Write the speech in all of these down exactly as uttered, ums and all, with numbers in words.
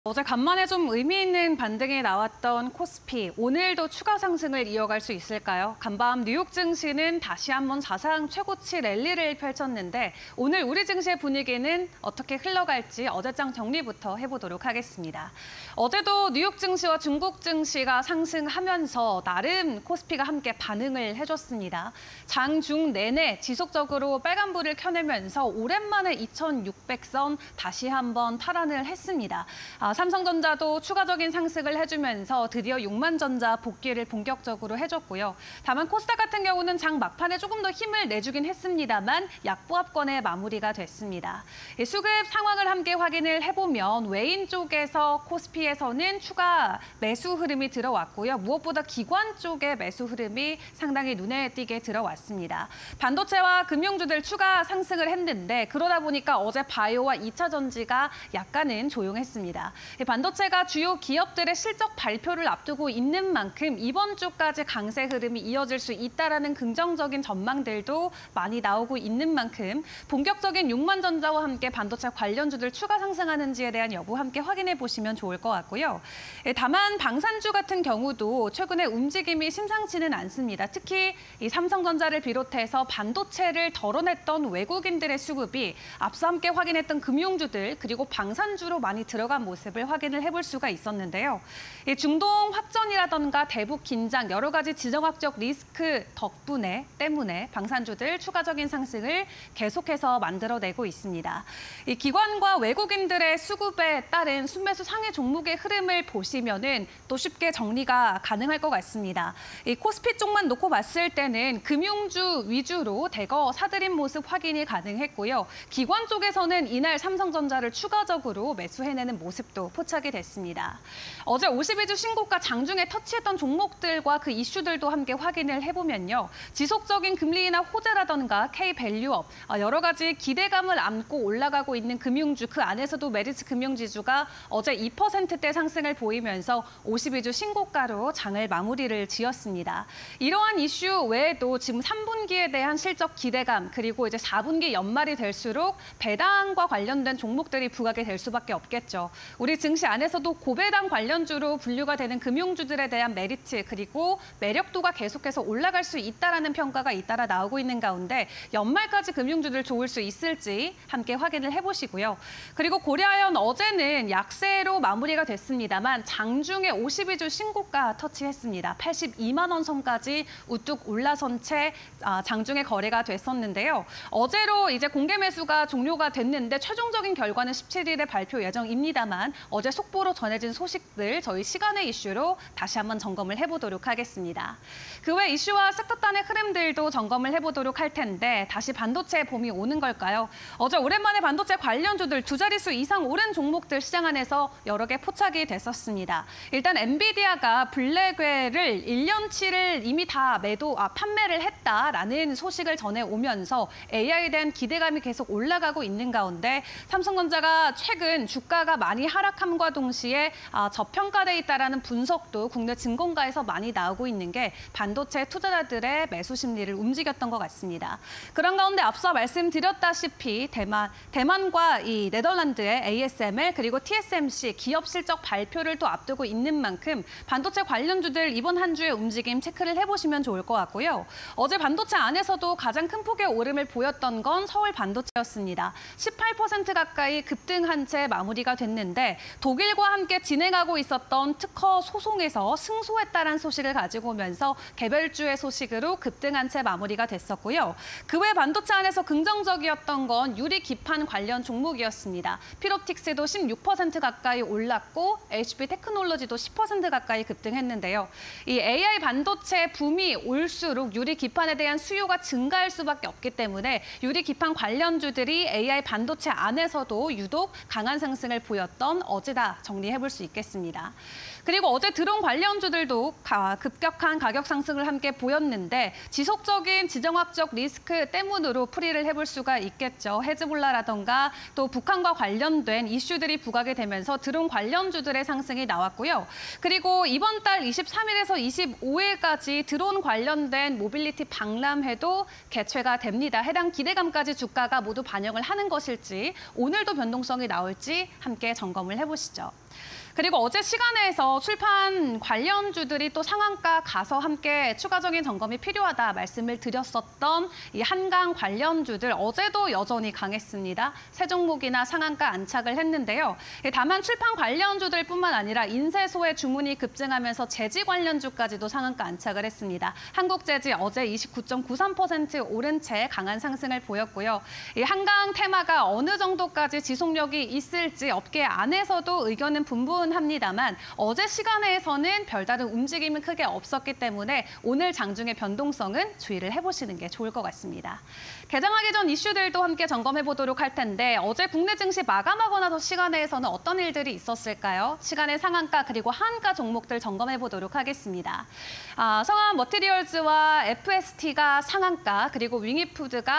어제 간만에 좀 의미 있는 반등이 나왔던 코스피, 오늘도 추가 상승을 이어갈 수 있을까요? 간밤 뉴욕 증시는 다시 한번 사상 최고치 랠리를 펼쳤는데 오늘 우리 증시의 분위기는 어떻게 흘러갈지 어제장 정리부터 해보도록 하겠습니다. 어제도 뉴욕 증시와 중국 증시가 상승하면서 나름 코스피가 함께 반응을 해줬습니다. 장중 내내 지속적으로 빨간불을 켜내면서 오랜만에 이천육백 선 다시 한번 탈환을 했습니다. 아, 삼성전자도 추가적인 상승을 해주면서 드디어 육만 전자 복귀를 본격적으로 해줬고요. 다만 코스닥 같은 경우는 장 막판에 조금 더 힘을 내주긴 했습니다만 약보합권의 마무리가 됐습니다. 수급 상황을 함께 확인을 해보면 외인 쪽에서 코스피에서는 추가 매수 흐름이 들어왔고요. 무엇보다 기관 쪽의 매수 흐름이 상당히 눈에 띄게 들어왔습니다. 반도체와 금융주들 추가 상승을 했는데 그러다 보니까 어제 바이오와 이차 전지가 약간은 조용했습니다. 반도체가 주요 기업들의 실적 발표를 앞두고 있는 만큼 이번 주까지 강세 흐름이 이어질 수 있다라는 긍정적인 전망들도 많이 나오고 있는 만큼 본격적인 육만 전자와 함께 반도체 관련주들 추가 상승하는지에 대한 여부 함께 확인해 보시면 좋을 것 같고요. 다만 방산주 같은 경우도 최근에 움직임이 심상치는 않습니다. 특히 이 삼성전자를 비롯해서 반도체를 덜어냈던 외국인들의 수급이 앞서 함께 확인했던 금융주들 그리고 방산주로 많이 들어간 모습을 확인을 해볼 수가 있었는데요. 중동 확전이라던가 대북 긴장, 여러 가지 지정학적 리스크 덕분에 때문에 방산주들 추가적인 상승을 계속해서 만들어내고 있습니다. 이 기관과 외국인들의 수급에 따른 순매수 상해 종목의 흐름을 보시면은 또 쉽게 정리가 가능할 것 같습니다. 이 코스피 쪽만 놓고 봤을 때는 금융주 위주로 대거 사들인 모습 확인이 가능했고요. 기관 쪽에서는 이날 삼성전자를 추가적으로 매수해내는 모습도 포착이 됐습니다. 어제 오십이 주 신고가 장중에 터치했던 종목들과 그 이슈들도 함께 확인을 해보면요. 지속적인 금리 인하 호재라던가 K밸류업, 여러 가지 기대감을 안고 올라가고 있는 금융주, 그 안에서도 메리츠 금융지주가 어제 이 퍼센트대 상승을 보이면서 오십이 주 신고가로 장을 마무리를 지었습니다. 이러한 이슈 외에도 지금 삼 분기에 대한 실적 기대감, 그리고 이제 사 분기 연말이 될수록 배당과 관련된 종목들이 부각이 될 수밖에 없겠죠. 우리 증시 안에서도 고배당 관련주로 분류가 되는 금융주들에 대한 메리트 그리고 매력도가 계속해서 올라갈 수 있다라는 평가가 잇따라 나오고 있는 가운데 연말까지 금융주들 좋을 수 있을지 함께 확인을 해보시고요. 그리고 고려아연 어제는 약세로 마무리가 됐습니다만 장중에 오십이 주 신고가 터치했습니다. 팔십이만 원 선까지 우뚝 올라선 채 장중에 거래가 됐었는데요. 어제로 이제 공개 매수가 종료가 됐는데 최종적인 결과는 십칠 일에 발표 예정입니다만 어제 속보로 전해진 소식들 저희 시간의 이슈로 다시 한번 점검을 해보도록 하겠습니다. 그 외 이슈와 섹터단의 흐름들도 점검을 해보도록 할 텐데 다시 반도체 봄이 오는 걸까요? 어제 오랜만에 반도체 관련주들 두 자릿수 이상 오른 종목들 시장 안에서 여러 개 포착이 됐었습니다. 일단 엔비디아가 블랙웰을 일 년치를 이미 다 매도, 아, 판매를 했다라는 소식을 전해오면서 에이아이에 대한 기대감이 계속 올라가고 있는 가운데 삼성전자가 최근 주가가 많이 하락함과 동시에 아, 저평가돼 있다라는 분석도 국내 증권가에서 많이 나오고 있는 게 반도체 투자자들의 매수 심리를 움직였던 것 같습니다. 그런 가운데 앞서 말씀드렸다시피 대만, 대만과 이 네덜란드의 에이에스엠엘 그리고 티에스엠씨 기업 실적 발표를 또 앞두고 있는 만큼 반도체 관련주들 이번 한 주의 움직임 체크를 해보시면 좋을 것 같고요. 어제 반도체 안에서도 가장 큰 폭의 오름을 보였던 건 서울 반도체였습니다. 십팔 퍼센트 가까이 급등한 채 마무리가 됐는데 독일과 함께 진행하고 있었던 특허 소송에서 승소했다는 소식을 가지고 오면서 개별주의 소식으로 급등한 채 마무리가 됐었고요. 그 외 반도체 안에서 긍정적이었던 건 유리 기판 관련 종목이었습니다. 피롭틱스도 십육 퍼센트 가까이 올랐고 에이치피 테크놀로지도 십 퍼센트 가까이 급등했는데요. 이 에이아이 반도체 붐이 올수록 유리 기판에 대한 수요가 증가할 수밖에 없기 때문에 유리 기판 관련주들이 에이아이 반도체 안에서도 유독 강한 상승을 보였던 어제다 정리해볼 수 있겠습니다. 그리고 어제 드론 관련주들도 급격한 가격 상승을 함께 보였는데 지속적인 지정학적 리스크 때문으로 풀이를 해볼 수가 있겠죠. 헤즈볼라라던가 또 북한과 관련된 이슈들이 부각이 되면서 드론 관련주들의 상승이 나왔고요. 그리고 이번 달 이십삼 일에서 이십오 일까지 드론 관련된 모빌리티 박람회도 개최가 됩니다. 해당 기대감까지 주가가 모두 반영을 하는 것일지 오늘도 변동성이 나올지 함께 점검을 점검을 해보시죠. 그리고 어제 시간에서 출판 관련주들이 또 상한가 가서 함께 추가적인 점검이 필요하다 말씀을 드렸었던 이 한강 관련주들 어제도 여전히 강했습니다. 세 종목이나 상한가 안착을 했는데요. 다만 출판 관련주들뿐만 아니라 인쇄소의 주문이 급증하면서 재지 관련주까지도 상한가 안착을 했습니다. 한국재지 어제 이십구 점 구삼 퍼센트 오른 채 강한 상승을 보였고요. 이 한강 테마가 어느 정도까지 지속력이 있을지 업계 안에서도 의견은 분분 합니다만 어제 시간에서는 별다른 움직임은 크게 없었기 때문에 오늘 장중의 변동성은 주의를 해보시는 게 좋을 것 같습니다. 개장하기 전 이슈들도 함께 점검해 보도록 할 텐데 어제 국내 증시 마감하고 나서 시간에서는 어떤 일들이 있었을까요? 시간의 상한가 그리고 하한가 종목들 점검해 보도록 하겠습니다. 아, 성한 머티리얼즈와 에프에스티가 상한가 그리고 윙이푸드가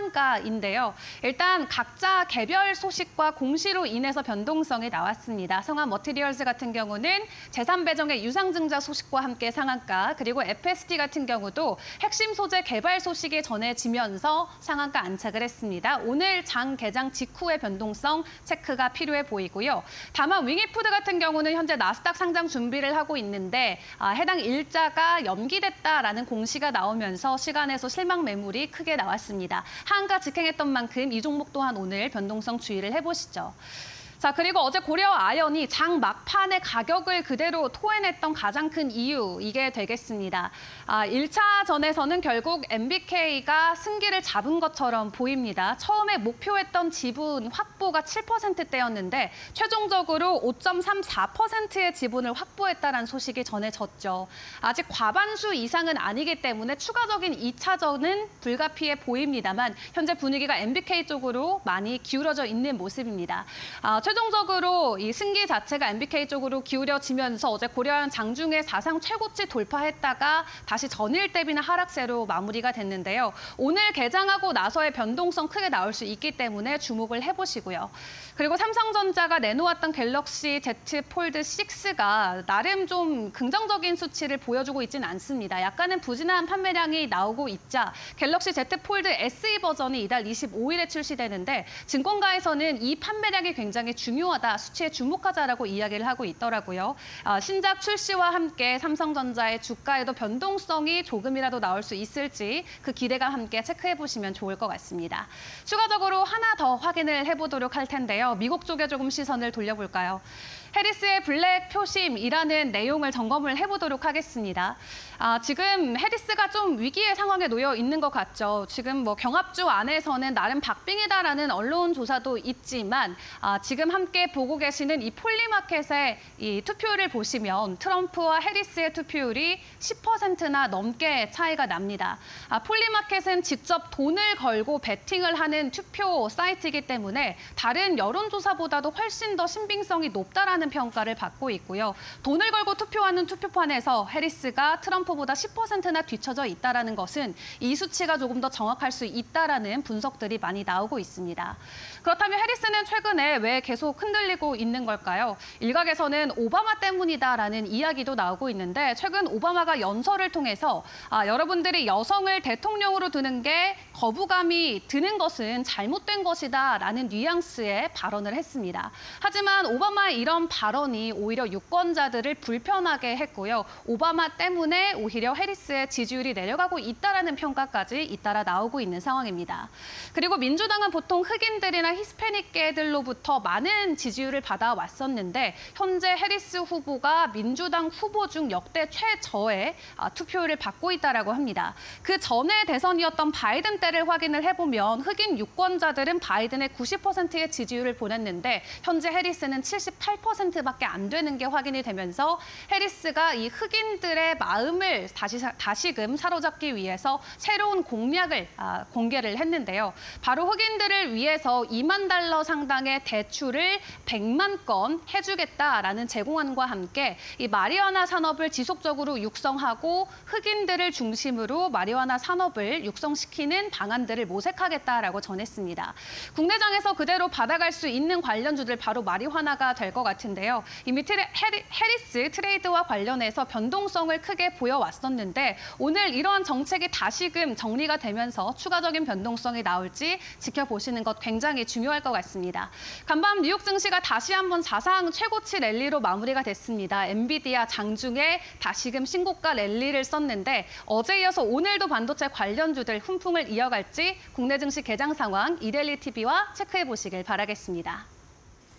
하한가인데요. 일단 각자 개별 소식과 공시로 인해서 변동성이 나왔습니다. 성한 머티리얼즈 머티리얼즈 같은 경우는 재산 배정의 유상증자 소식과 함께 상한가, 그리고 에프에스티 같은 경우도 핵심 소재 개발 소식이 전해지면서 상한가 안착을 했습니다. 오늘 장 개장 직후의 변동성 체크가 필요해 보이고요. 다만 윙이푸드 같은 경우는 현재 나스닥 상장 준비를 하고 있는데 아, 해당 일자가 연기됐다라는 공시가 나오면서 시간에서 실망 매물이 크게 나왔습니다. 하한가 직행했던 만큼 이 종목 또한 오늘 변동성 주의를 해보시죠. 자, 그리고 어제 고려 아연이 장 막판에 가격을 그대로 토해냈던 가장 큰 이유, 이게 되겠습니다. 아, 일 차전에서는 결국 엠비케이가 승기를 잡은 것처럼 보입니다. 처음에 목표했던 지분 확보가 칠 퍼센트대였는데 최종적으로 오 점 삼사 퍼센트의 지분을 확보했다는 소식이 전해졌죠. 아직 과반수 이상은 아니기 때문에 추가적인 이 차전은 불가피해 보입니다만 현재 분위기가 엠비케이 쪽으로 많이 기울어져 있는 모습입니다. 아, 최종적으로 이 승기 자체가 엠비케이 쪽으로 기울여지면서 어제 고려아연 장중에 사상 최고치 돌파했다가 다시 전일 대비나 하락세로 마무리가 됐는데요. 오늘 개장하고 나서의 변동성 크게 나올 수 있기 때문에 주목을 해보시고요. 그리고 삼성전자가 내놓았던 갤럭시 Z 폴드 식스가 나름 좀 긍정적인 수치를 보여주고 있지는 않습니다. 약간은 부진한 판매량이 나오고 있자 갤럭시 Z 폴드 에스이 버전이 이달 이십오일에 출시되는데 증권가에서는 이 판매량이 굉장히 중요하다, 수치에 주목하자라고 이야기를 하고 있더라고요. 아, 신작 출시와 함께 삼성전자의 주가에도 변동성이 조금이라도 나올 수 있을지 그 기대감 함께 체크해보시면 좋을 것 같습니다. 추가적으로 하나 더 확인을 해보도록 할 텐데요. 미국 쪽에 조금 시선을 돌려볼까요? 해리스의 블랙 표심이라는 내용을 점검을 해보도록 하겠습니다. 아, 지금 해리스가 좀 위기의 상황에 놓여 있는 것 같죠. 지금 뭐 경합주 안에서는 나름 박빙이다라는 언론 조사도 있지만 아, 지금 함께 보고 계시는 이 폴리마켓의 이 투표율을 보시면 트럼프와 해리스의 투표율이 십 퍼센트나 넘게 차이가 납니다. 아, 폴리마켓은 직접 돈을 걸고 베팅을 하는 투표 사이트이기 때문에 다른 여론조사보다도 훨씬 더 신빙성이 높다라는 평가를 받고 있고요. 돈을 걸고 투표하는 투표판에서 해리스가 트럼프보다 십 퍼센트나 뒤처져 있다는 것은 이 수치가 조금 더 정확할 수 있다는 분석들이 많이 나오고 있습니다. 그렇다면 해리스는 최근에 왜 계속 흔들리고 있는 걸까요? 일각에서는 오바마 때문이다라는 이야기도 나오고 있는데 최근 오바마가 연설을 통해서 아, 여러분들이 여성을 대통령으로 두는 게 거부감이 드는 것은 잘못된 것이다라는 뉘앙스의 발언을 했습니다. 하지만 오바마의 이런 발언이 오히려 유권자들을 불편하게 했고요. 오바마 때문에 오히려 해리스의 지지율이 내려가고 있다는 평가까지 잇따라 나오고 있는 상황입니다. 그리고 민주당은 보통 흑인들이나 히스패닉계들로부터 많은 지지율을 받아왔었는데 현재 해리스 후보가 민주당 후보 중 역대 최저의 투표율을 받고 있다고 합니다. 그 전에 대선이었던 바이든 때를 확인을 해보면 흑인 유권자들은 바이든의 구십 퍼센트의 지지율을 보냈는데 현재 해리스는 칠십팔 퍼센트밖에 안 되는 게 확인이 되면서 해리스가 이 흑인들의 마음을 다시, 다시금 사로잡기 위해서 새로운 공약을 아, 공개를 했는데요. 바로 흑인들을 위해서 이만 달러 상당의 대출을 백만 건 해주겠다라는 제공안과 함께 이 마리화나 산업을 지속적으로 육성하고 흑인들을 중심으로 마리화나 산업을 육성시키는 방안들을 모색하겠다라고 전했습니다. 국내장에서 그대로 받아갈 수 있는 관련주들 바로 마리화나가 될 것 같은데 텐데요. 이미 트레, 해리, 해리스 트레이드와 관련해서 변동성을 크게 보여왔었는데 오늘 이런 정책이 다시금 정리가 되면서 추가적인 변동성이 나올지 지켜보시는 것 굉장히 중요할 것 같습니다. 간밤 뉴욕 증시가 다시 한번 사상 최고치 랠리로 마무리가 됐습니다. 엔비디아 장중에 다시금 신고가 랠리를 썼는데 어제 이어서 오늘도 반도체 관련주들 훈풍을 이어갈지 국내 증시 개장 상황 이데일리 티비와 체크해 보시길 바라겠습니다.